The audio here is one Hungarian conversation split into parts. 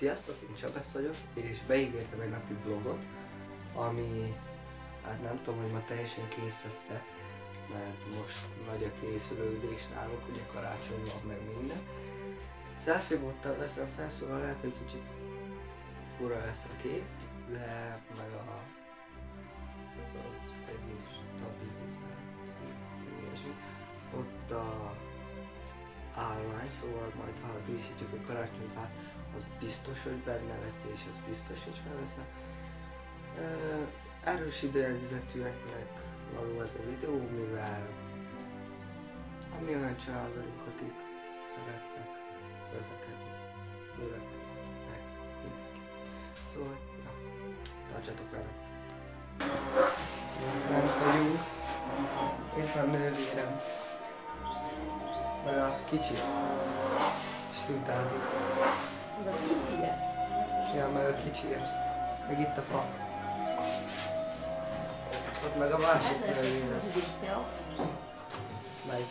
Sziasztok, én Csabesz vagyok, és beígértem egy napi vlogot, ami, hát nem tudom, hogy ma teljesen kész lesz-e, mert most nagy a készülődés nálunk, ugye karácsony van meg minden. Selfie-bottal veszem fel, szóval lehet, hogy kicsit fura lesz a kép, de meg az egész stabilizáció, ilyesmi. Ott a állvány, szóval majd ha díszítjük a karácsonyfát, az biztos, hogy benne lesz, és az biztos, hogy felveszem. Erős ideegzetűeknek való ez a videó, mivel ami olyan család vagyunk, akik szeretnek vezekedni, főleg meg mindenki. Szóval, ja, tartsatok velem! Nem vagyunk, itt van nővérem, meg a kicsi, sintázik. Az a kicsiye? Ja, meg a kicsiye, meg itt a fa. Ott meg a másik nővérem. Melyik?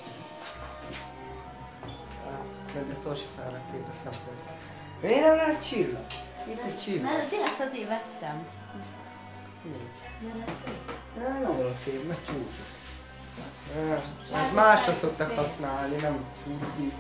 Mert ezt Orsi szállnak két, azt nem szeretem. Miért nem lehet csillag? Itt egy csillag. Mert direkt azért vettem. Nagyon szép, meg csúcsok. Hát másra szoktak használni, nem csúcsíz.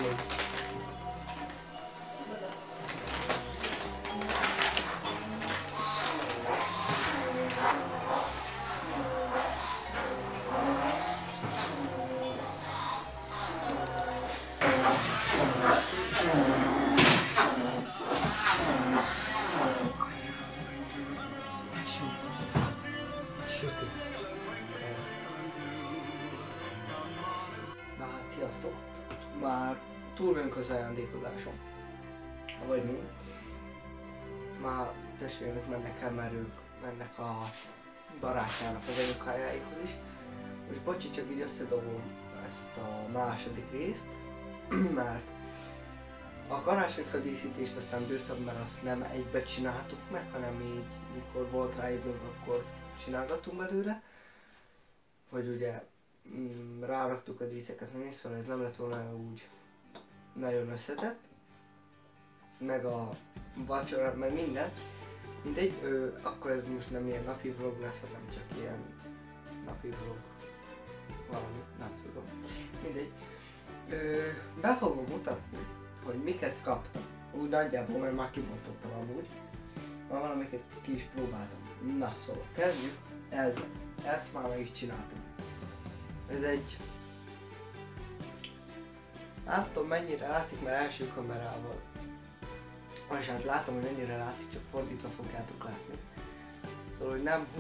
Na hát sziasztok! Már túl vagyunk az ajándékozáson. Vagy mi? Már testvérek mennek el, mert ők mennek a barátjának az anyukájáikhoz is. Most bocsi, csak így összedobom ezt a második részt, mert a karácsonyfadíszítést azt nem bírtam, mert azt nem egybe csináltuk meg, hanem így, mikor volt rá időnk, akkor csinálgattunk belőle. Vagy ugye ráraktuk a díszeket, meg szóval ez nem lett volna úgy nagyon összetett. Meg a vacsora, meg minden. Mindegy, akkor ez most nem ilyen napi vlog lesz, hanem csak ilyen napi vlog. Valami, nem tudom. Mindegy. Be fogom mutatni, hogy miket kaptam. Úgy nagyjából, mert már kibontottam amúgy. Már valamiket ki is próbáltam. Na szóval, kezdjük ezzel. Ezt már meg is csináltam. Ez egy... Nem tudom mennyire látszik, mert első kamerával. És hát látom, hogy mennyire látszik, csak fordítva fogjátok látni. Szóval, hogy nem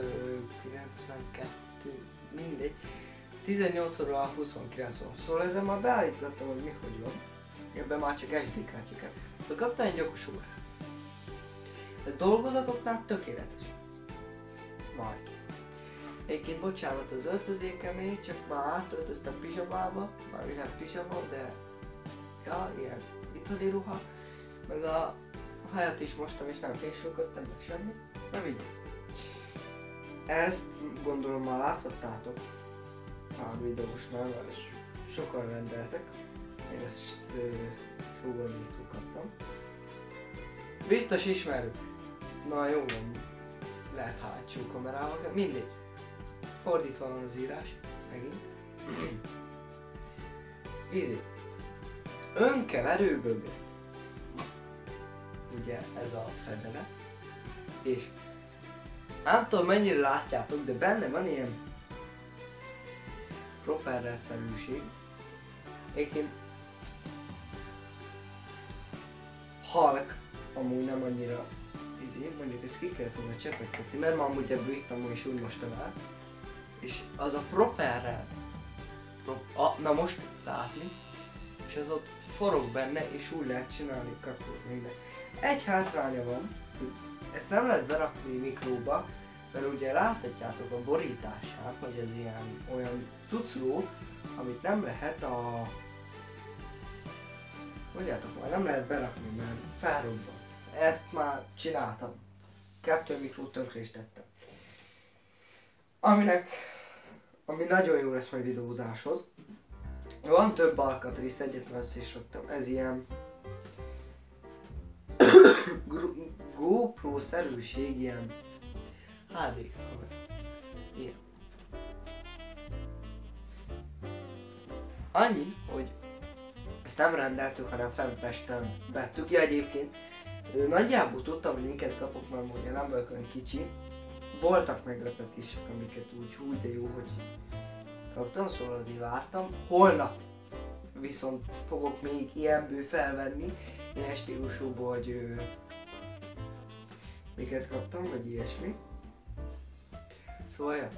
92, mindegy. 18 óra 29 óra. Szóval ezzel már beállítottam, hogy mi hogy van. Ebben már csak SD kártyákat. De kaptam egy okos órát. Ez dolgozatoknál tökéletes lesz. Majd. Egyébként bocsánat az öltözékemért, csak már átöltöztem pizsamába, már nem pizsama, de ja, ilyen itthoni ruha, meg a hajat is mostam és nem fésülködtem, meg semmi, nem így. Ezt gondolom már láthattátok a videósnál, mert sokan rendeltek, én ezt sógornétól kaptam. Biztos ismerjük, na jó, nem lehet hátsó kamerával, mindegy. Fordítva van az írás, megint. Easy. Önkeverőbögre. Ugye ez a fedele. És nem tudom mennyire látjátok, de benne van ilyen propeller-szerűség. Egyébként halk, amúgy nem annyira mondjuk ezt ki kellett volna csepegtetni, mert ma amúgy ebből ittam és úgy mostam el. És az a propeller, na most látni, és az ott forog benne, és úgy lehet csinálni kakót minden. Egy hátránya van, hogy ezt nem lehet berakni mikróba, mert ugye láthatjátok a borítását, hogy ez ilyen olyan cucró, amit nem lehet mondjátok már, nem lehet berakni, mert felrobban. Ezt már csináltam. 2 mikrót tönkre is tettem. Ami nagyon jó lesz majd videózáshoz. Van több alkatrész, egyet már össze is raktam. Ez ilyen GoPro-szerűség ilyen HD kamera. Ilyen. Annyi, hogy ezt nem rendeltük, hanem fent Pesten vettük. Ja, egyébként nagyjából tudtam, hogy miket kapok, mert ugye nem vagyok olyan kicsi. Voltak meglepetések, amiket úgy hú, de jó, hogy kaptam, szóval azért vártam. Holnap viszont fogok még ilyenből felvenni, ilyen stílusúból, hogy miket kaptam, vagy ilyesmi. Szóval ja,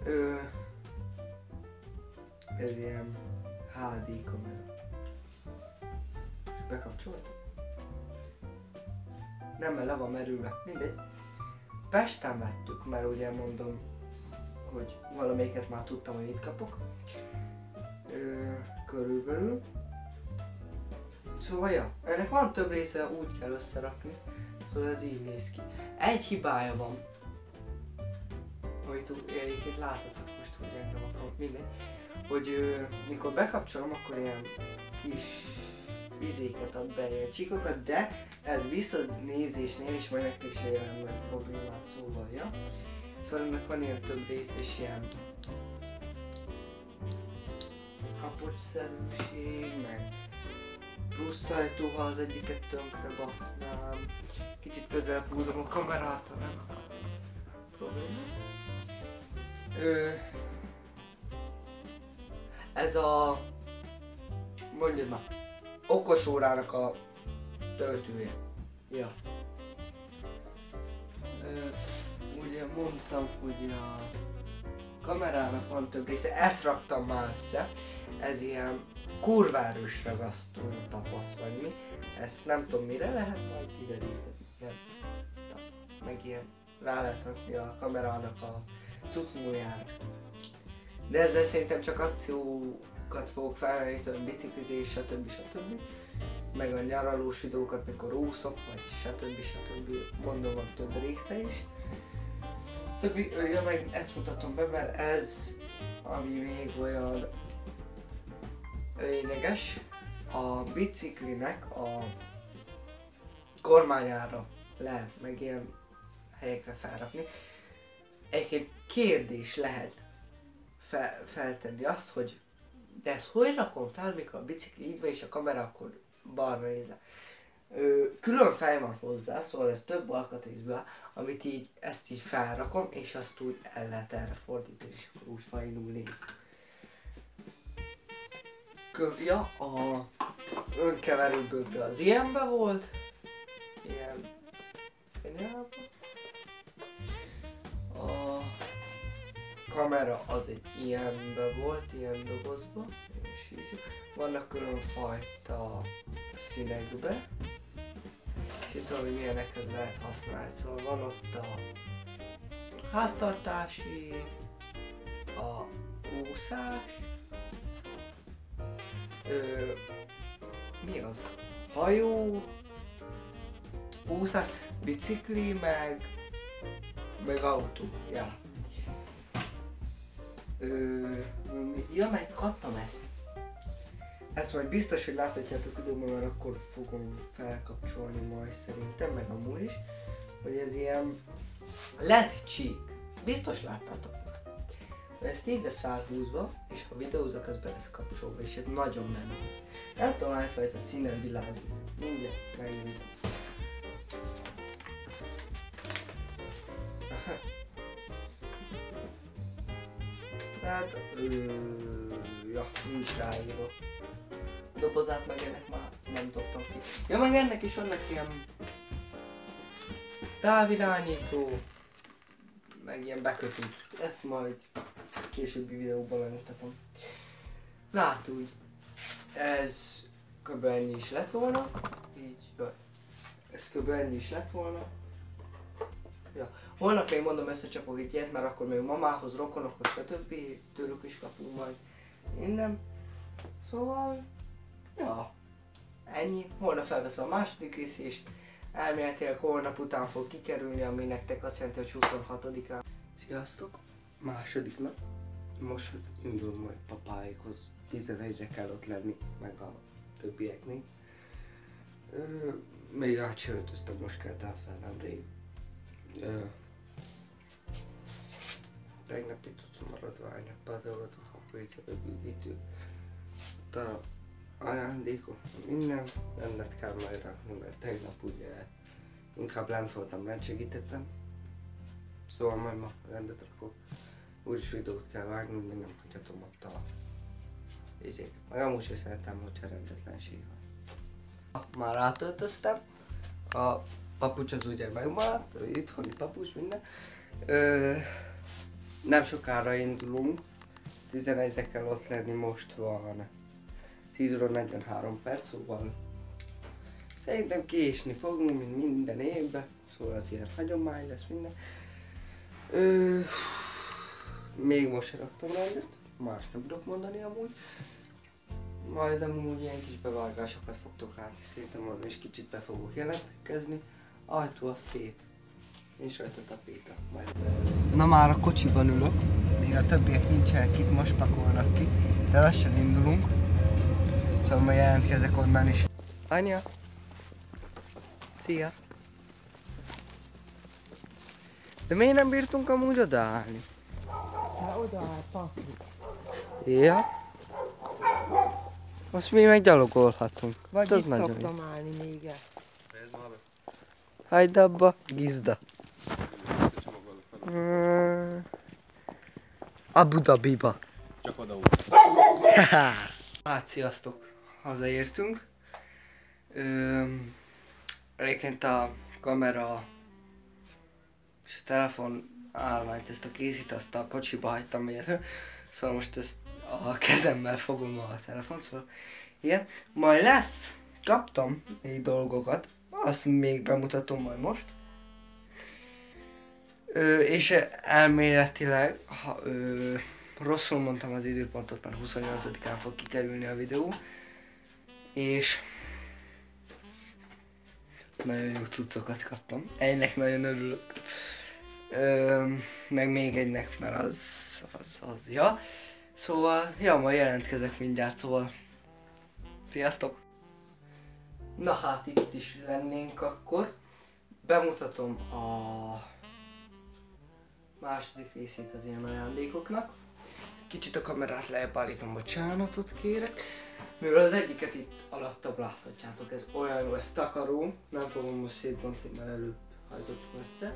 ez ilyen HD kamera. És bekapcsoltam. Nem, mert le van merülve, mindegy. Pesten vettük, mert ugye mondom, hogy valamelyiket már tudtam, hogy mit kapok. Körülbelül. Szóval ja, ennek van több része, úgy kell összerakni. Szóval ez így néz ki. Egy hibája van. Amit egyébként láthatok most, hogy engem akarom, mindegy. Hogy mikor bekapcsolom, akkor ilyen kis izéket ad be, ilyen csíkokat, de ez visszanézésnél is majd nektek se jelent meg problémát, szóval ja. Szóval ennek van ilyen több rész és ilyen kapocsszerűség, meg plusz ajtó, ha az egyiket tönkre basznám. Kicsit közelebb húzom a kamerát, ha nem probléma. Ez a, mondjad már, okos órának a töltője. Ja. Ugye mondtam, hogy a kamerának van több része, ezt raktam már össze. Ez ilyen kurva erős ragasztó tapasz vagy mi. Ezt nem tudom mire lehet majd kideríteni. Ilyen tapasz. Meg ilyen rá lehet rakni a kamerának a cuccmúljára. De ezzel szerintem csak akciókat fogok felvenni, hogy biciklizés, stb. Meg a nyaralós videókat, mikor úszok, vagy stb. Mondom, van több része is. Többi, ja, meg ezt mutatom be, mert ez, ami még olyan lényeges, a biciklinek a kormányára lehet meg ilyen helyekre felrakni. Egyébként kérdés lehet feltenni azt, hogy de ezt hogy rakom fel, mikor a bicikli így van és a kamera akkor balra nézve. Külön fej van hozzá, szóval ez több alkatrészből áll, amit így, ezt így felrakom, és azt úgy el lehet erre fordítani, és akkor úgy fajnul néz. Ja, a önkeverőbögre az ilyenbe volt, ilyen fényelben. A kamera az egy ilyenbe volt, ilyen dobozba, és így. Vannak külön fajta színekbe, és itt tudom, hogy milyenekhez lehet használni, szóval van ott a háztartási, a úszás, mi az? Hajó, úszás, bicikli, meg autó, ja. Ja, meg kaptam ezt. Ezt majd biztos, hogy láthatjátok videóban, mert akkor fogom felkapcsolni majd szerintem, meg amúgy is, hogy ez ilyen LED csík. Biztos láttátok már. Ezt így lesz felhúzva, és ha videózok, az be lesz kapcsolva, és ez nagyon menő. Nem tudom, hányfajta színen világít. Mindjárt megnézem. Aha. Hát, ja, nincs ráírva. Dobozát meg ennek már nem dobtam ki. Ja, meg ennek is vannak ilyen távirányító, meg ilyen bekötő. Ezt majd későbbi videóban megmutatom. Na hát úgy, ez kb. Ennyi is lett volna. Így, ez kb. Ennyi is lett volna. Ja. Holnap még mondom összecsapok egy ilyet, mert akkor még mamához, rokonokhoz, stb. Tőlük is kapunk majd minden. Szóval, ja, ennyi. Holnap felveszem a második részést. Elméletileg holnap után fog kikerülni, ami nektek azt jelenti, hogy 26-án. Sziasztok! Második nap. Most indul majd papáikhoz. 11-re kell ott lenni, meg a többieknél. Még át se öltöztem, most kelt át fel nemrég. Tegnapi cucc maradványok, padolgatott kukoricaből üdítő. A ajándékok, minden rendet kell majd rakni, mert tegnap ugye inkább lent voltam, lent segítettem. Szóval majd ma rendet rakok. Úgyis videót kell vágni, még nem hagyhatom ott a izéket. Meg amúgy sem szeretem, hogyha rendetlenség van. Már átöltöztem. A papucs az ugye megmaradt, itthoni papucs, minden. Nem sokára indulunk. 11-re kell ott lenni, most van 10 óra 43 perc, szóval szerintem késni fogunk, mint minden évben. Szóval az ilyen hagyomány lesz minden. Még most se raktam rendet, más nem tudok mondani amúgy. Majd amúgy ilyen kis bevágásokat fogtok látni, szerintem valami is kicsit be fogok jelentkezni. Ajtó az szép, és rajta tapéta. Na már a kocsiban ülök, még a többiek nincsenek itt, most pakolnak ki, de lassan indulunk. Szóval majd jelentkezek onnan is. Anya! Szia! De miért nem bírtunk amúgy odaállni? Hát odaáll, papi. Ja. Azt mi meg gyalogolhatunk. Vagy az itt nagyon szoktam jó. állni még el. Hagyd abba, gizda. Abu Dhabiba. Csak oda út. Hát sziasztok, hazaértünk. Egyébként a kamera és a telefon állványt, ezt a kézit, azt a kocsiba hagytam érte. Szóval most ezt a kezemmel fogom a telefont, szóval ilyen. Majd lesz, kaptam még dolgokat, azt még bemutatom majd most. És elméletileg, ha rosszul mondtam az időpontot, mert 28-án fog kikerülni a videó. És nagyon jó cuccokat kaptam. Egynek nagyon örülök. Meg még egynek, mert az ja. Szóval, ja, majd jelentkezek mindjárt, szóval sziasztok! Na hát itt is lennénk akkor. Bemutatom a második részét az ilyen ajándékoknak. Kicsit a kamerát lejjebb állítom, bocsánatot kérek. Mivel az egyiket itt alattabb láthatjátok, ez olyan jó, ez takaró. Nem fogom most szétbontani, mert előbb hajtottam össze.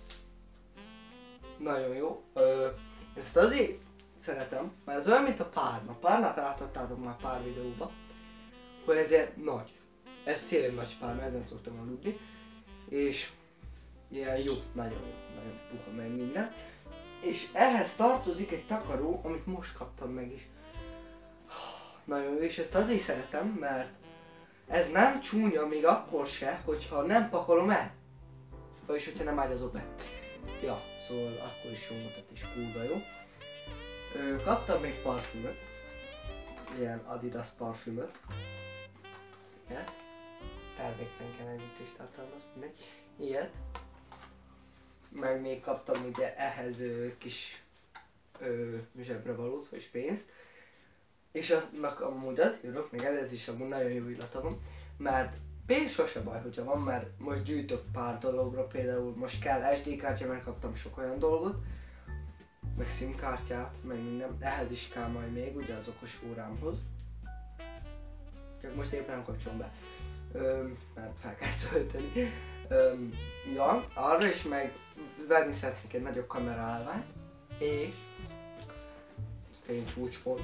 Nagyon jó. Ezt azért szeretem, mert ez olyan, mint a párna. Párnát láthattátok már pár videóban, hogy ez ilyen nagy. Ez tényleg nagy párna, ezen szoktam aludni. És ilyen jó, nagyon puha meg minden. És ehhez tartozik egy takaró, amit most kaptam meg is. Nagyon jó, és ezt azért szeretem, mert ez nem csúnya még akkor se, hogyha nem pakolom el. Vagyis, hogyha nem ágyazok be. Ja, szóval akkor is jó mutat és kurva jó. Kaptam még parfümöt. Ilyen Adidas parfümöt. Ilyet. Terméktelenítést tartalmaz, mindegy. Ilyet. Meg még kaptam ugye ehhez kis zsebrevalót, vagy pénzt. És annak amúgy az írok, még ez is amúgy nagyon jó illata van, mert pénz sose baj, hogyha van, mert most gyűjtök pár dologra, például most kell SD kártya, mert kaptam sok olyan dolgot, meg SIM kártyát, meg minden, ehhez is kell majd még, ugye az okos órámhoz. Csak most éppen nem kapcsolom be, mert fel kell tölteni. Ja, arra is meg venni szeretnék egy nagyobb kameraállványt, és fénycsúcspont.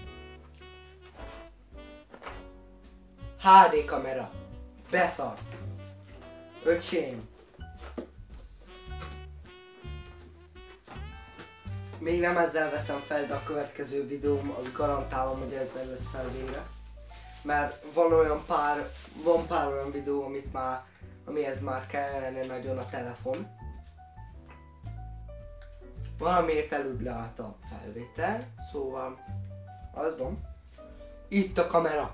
HD kamera. Beszarsz. Öcsém. Még nem ezzel veszem fel, de a következő videóm, az garantálom, hogy ezzel lesz fel végre. Mert van pár olyan videó, amihez már kellene nagyon a telefon. Valamiért előbb leállt a felvétel, szóval az van. Itt a kamera.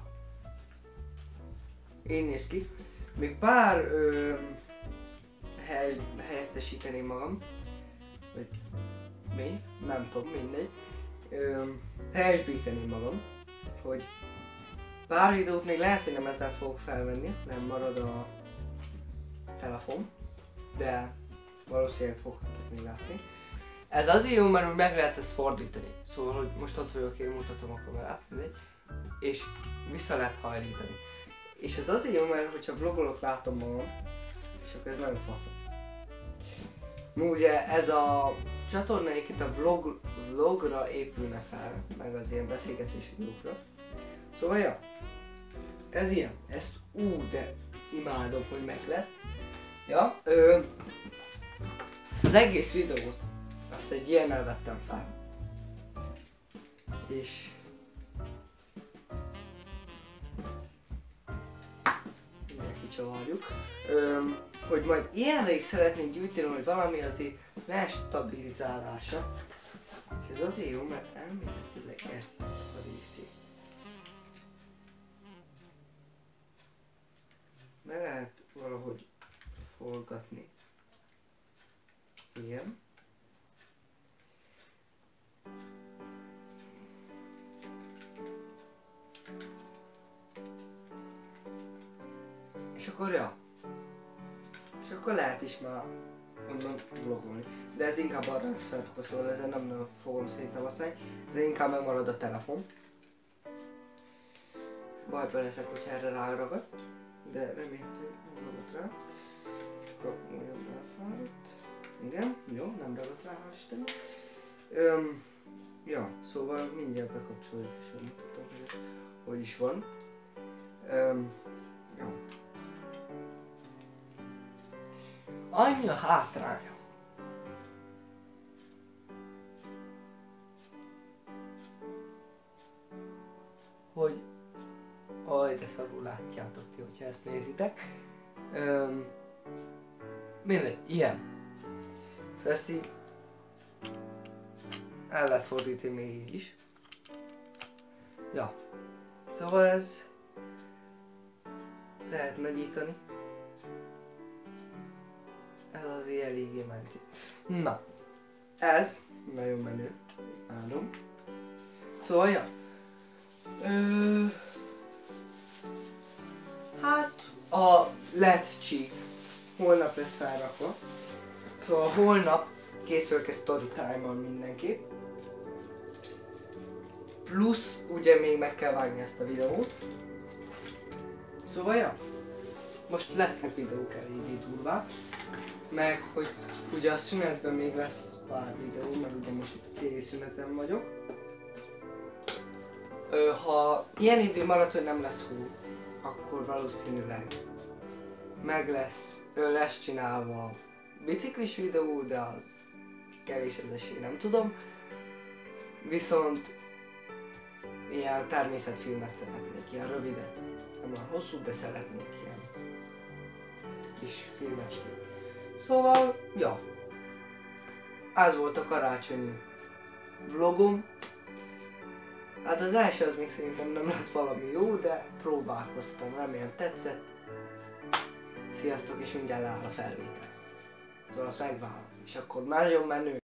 Így néz ki. Még pár helyettesíteném magam. Vagy mi? Nem tudom, mindegy. Helyesbíteném magam. Hogy Pár videót még lehet, hogy nem ezzel fogok felvenni, nem marad a telefon, de valószínűleg foghatok még látni. Ez azért jó, mert meg lehet ezt fordítani. Szóval, hogy most ott vagyok, én mutatom a kamerát, és vissza lehet hajlítani. És ez azért jó, mert hogyha vlogolok, látom magam, és akkor ez nagyon fasz. Ugye ez a csatorna itt a vlogra épülne fel, meg az ilyen beszélgetős videókra. Szóval ja, ez ilyen, ezt de imádom, hogy meg lett. Ja, az egész videót, azt egy ilyennel vettem fel. És mindjárt kicsavarjuk. Hogy majd ilyenre is szeretnénk gyűjteni, hogy valami azért lesz stabilizálása. És ez azért jó, mert elméletileg ezt a részét meg lehet valahogy forgatni. Igen. És akkor ja. És akkor lehet is már onnan vlogolni. De ez inkább arra lesz feltokva, szóval ezen nem nagyon fogom szerintem használni. Ez inkább megmarad a telefon. Bajba leszek, hogyha erre ráragad. De remélhetőleg nem ragadt rá. Csak olyan elfáradt. Igen, jó, nem ragadt rá, hál' Istennek. Ja, szóval mindjárt bekapcsoljuk és megmutatom, hogy is van. Ja. Annyi a hátránya, hogy de szarul látjátok ti, hogyha ezt nézitek. Mindegy, ilyen. Szóval ezt így el lehet fordítani még így is. Ja. Szóval ez lehet nagyítani. Ez azért eléggé menci. Na, ez nagyon menő. Állom. Szóval, ja. Hát, a LED csík holnap lesz felrakva. Szóval holnap készülök egy story time-on mindenképp. Plusz, ugye még meg kell vágni ezt a videót. Szóval, ja. Most lesznek videók eléggé durvák. Meg, hogy ugye a szünetben még lesz pár videó, mert ugye most szüneten vagyok. Ha ilyen idő marad, hogy nem lesz hó, akkor valószínűleg meg lesz csinálva biciklis videó, de az kevés az esély, nem tudom. Viszont ilyen természetfilmet szeretnék, ilyen rövidet. Nem olyan hosszú, de szeretnék ilyen kis filmecskét. Szóval, ja. Ez volt a karácsonyi vlogom. Hát az első az még szerintem nem lett valami jó, de próbálkoztam, remélem tetszett. Sziasztok, és mindjárt áll a felvétel. Szóval azt megvárom, és akkor nagyon menő.